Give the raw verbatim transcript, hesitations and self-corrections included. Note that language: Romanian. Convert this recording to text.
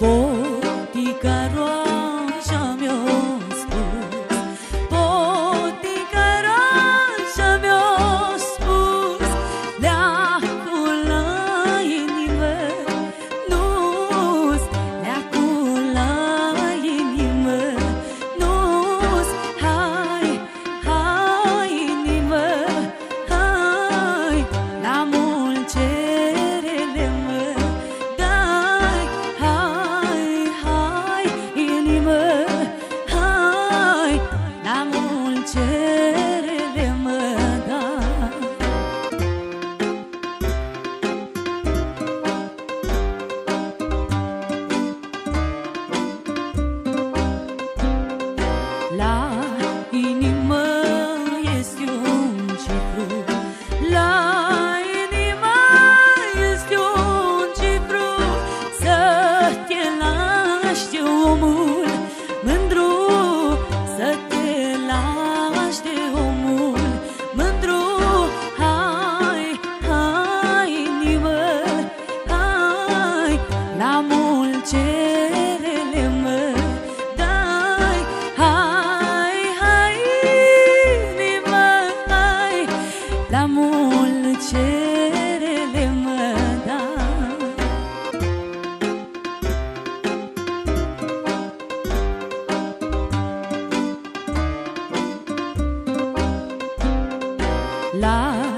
Poticaroașa mi-a spus, poticaroașa mi-a spus, leacul la inimă, nu-s leacul la inimă, nu-s, hai, hai inimă, hai, la mult cerele mă, dai, hai, hai inimă, hai, la mult cerele mă, dai. La inimă este un cifru, la inimă este un cifru, să te lași de omul mândru, să te lași de omul mândru, hai, hai inimă, hai, la mult cerele mă, dai, hai, hai inimă, hai, la mult cerele mă, dai. La